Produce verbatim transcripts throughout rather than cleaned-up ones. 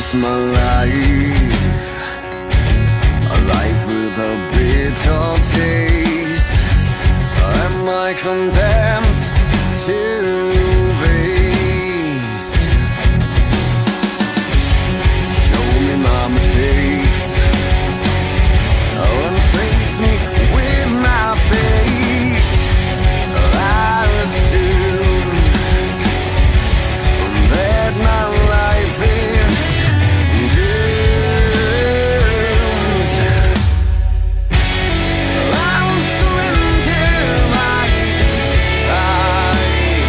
is my life, a life with a bitter taste. Am I condemned to waste? Show me my mistakes, oh, and face me with my fate. I assume that my life is doomed. I will surrender my defy.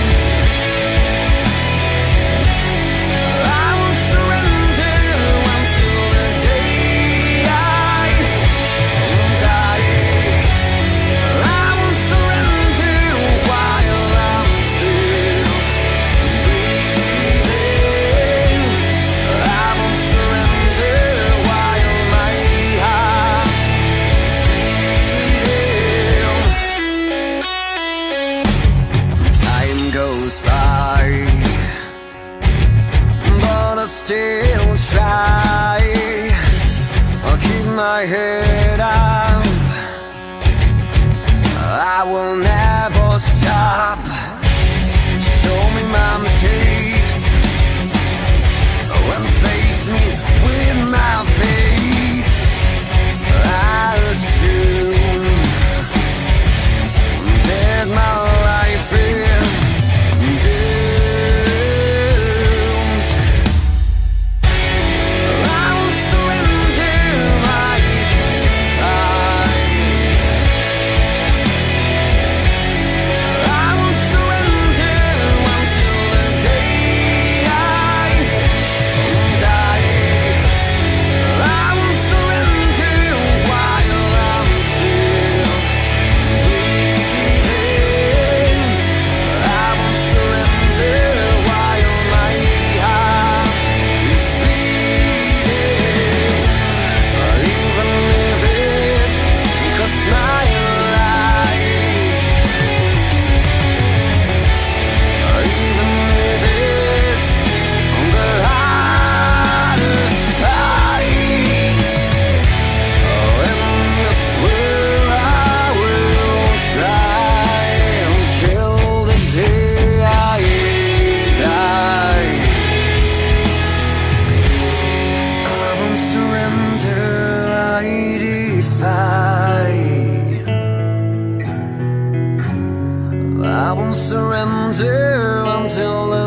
I will surrender until the day I die. I will surrender while I'm still breathing. I will surrender while my heart is beating. Time goes by, but I still try. I'll keep my head up, I will never stop. Show me my mistakes, oh, and face me with my fate. I assume that my life is doomed. I will surrender my defy. I will surrender until the day I die. I will surrender while I'm still breathing. I will surrender while my heart is beating. Even if it costs my life, even if it's the hardest fight, oh, in this world I will try until the day I die. I won't surrender, I defy. I won't surrender until the